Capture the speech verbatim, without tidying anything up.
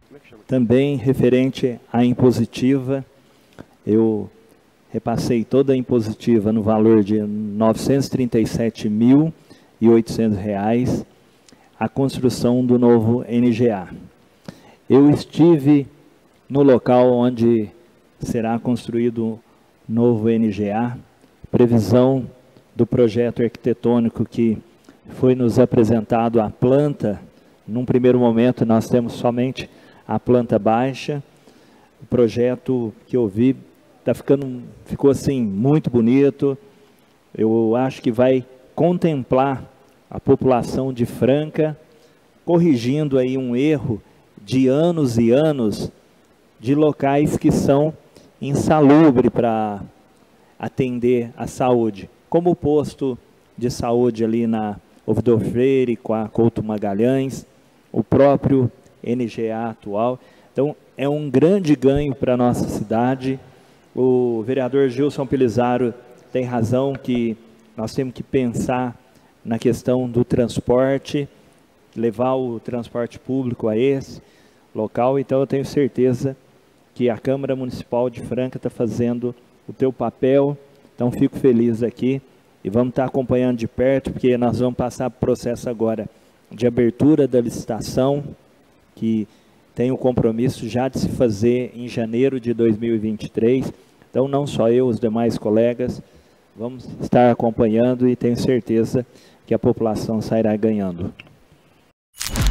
também referente à impositiva, eu repassei toda a impositiva no valor de novecentos e trinta e sete mil e oitocentos reais, a construção do novo N G A. Eu estive no local onde será construído o novo N G A, previsão do projeto arquitetônico que foi nos apresentado a planta. Num primeiro momento nós temos somente a planta baixa. O projeto que eu vi tá ficando, ficou assim muito bonito. Eu acho que vai contemplar a população de Franca, corrigindo aí um erro de anos e anos de locais que são insalubres para atender a saúde, como o posto de saúde ali na Ouvidor Freire, com a Couto Magalhães, o próprio N G A atual. Então, é um grande ganho para a nossa cidade. O vereador Gilson Pelizaro tem razão que nós temos que pensar na questão do transporte, levar o transporte público a esse local. Então, eu tenho certeza que a Câmara Municipal de Franca está fazendo o teu papel. Então, fico feliz aqui e vamos estar acompanhando de perto, porque nós vamos passar por processo agora de abertura da licitação, que tem o compromisso já de se fazer em janeiro de dois mil e vinte e três. Então, não só eu, os demais colegas, vamos estar acompanhando e tenho certeza que a população sairá ganhando.